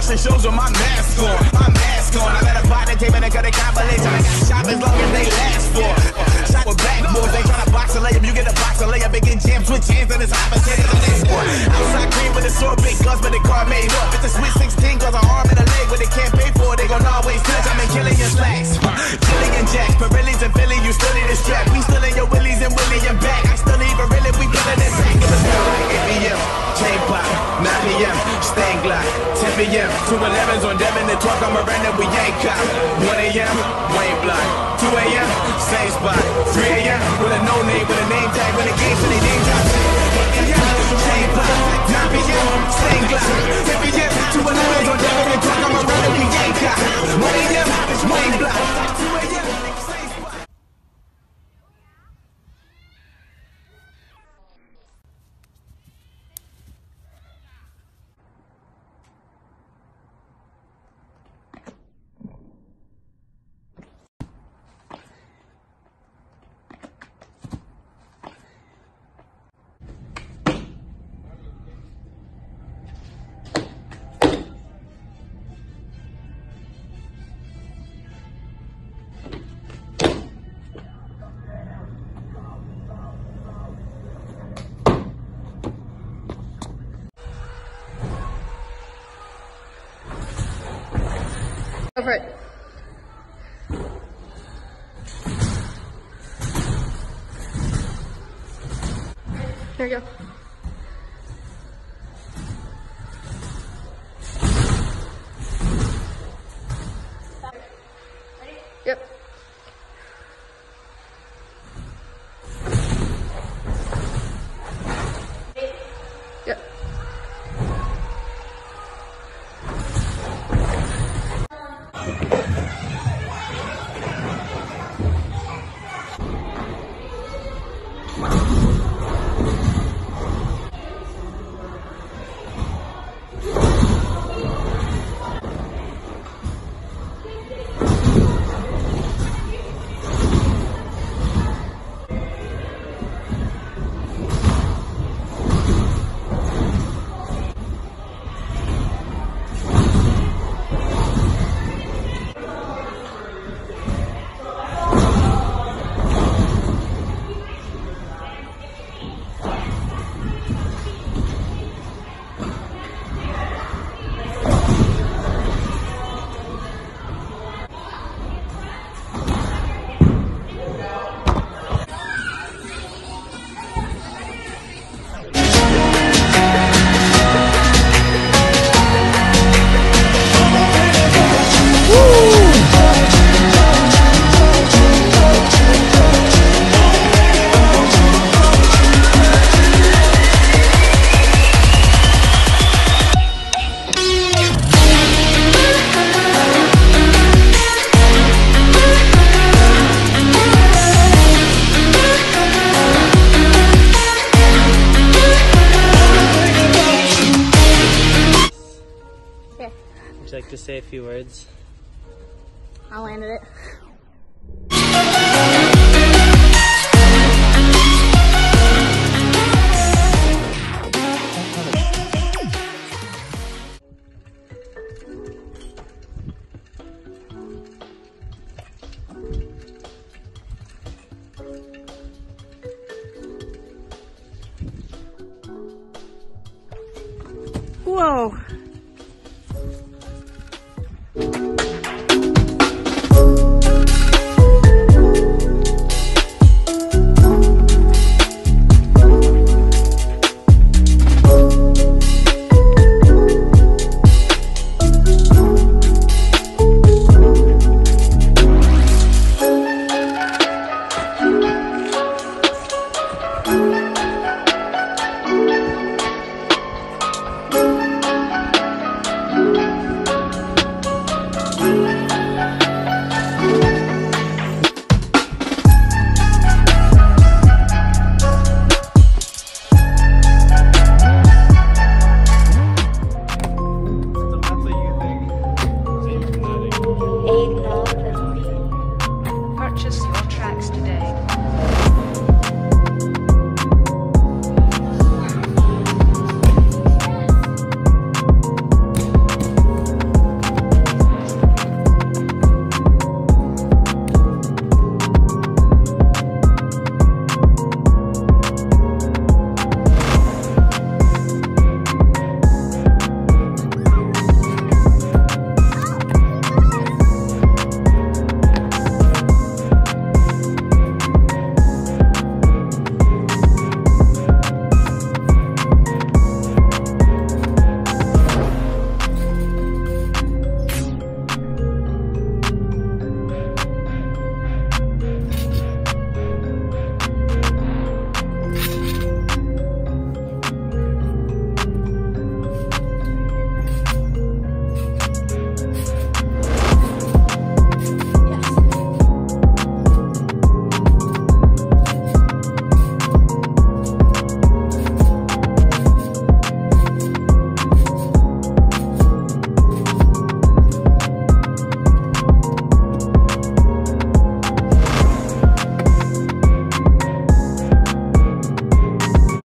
watch the shows with my mask on. My mask on. I got a body tape and I got a compilation. I got shop as long as they last for. Shot with backboards, they tryna box a layup. You get a box a layup, big and jam, switch hands and it's hot potatoes on this one. Outside cream with a sword, big guns, but the car made up. It's a sweet 16, cause an arm and a leg. When they can't pay for it, they gon' always touch. I'm in killing your slacks. Chilling and jacks, Pirellis and Philly, you still need a strap. We still in your willies and Willie and back. I still need Pirelli, we killing this sack. Give us like 8 p.m. chain pop, 9 p.m. Stain Glock, 10 p.m. 2 11s on Devin, the 12 on Miranda, we ain't cop. 1 a.m. Wayne Block, 2 a.m. same spot, 3 a.m. with a no name, with a name tag, with a game for the name drop. 8 a.m. chain pop, 9 p.m. Stain Glock, 10 p.m. 2 11s on Devin, the 12 on Miranda, we ain't cop. 1 a.m. Wayne Block, 2 a.m. same spot. Go for it. Here we go. Ready? Yep. Yep. Would you like to say a few words? I landed it. Whoa.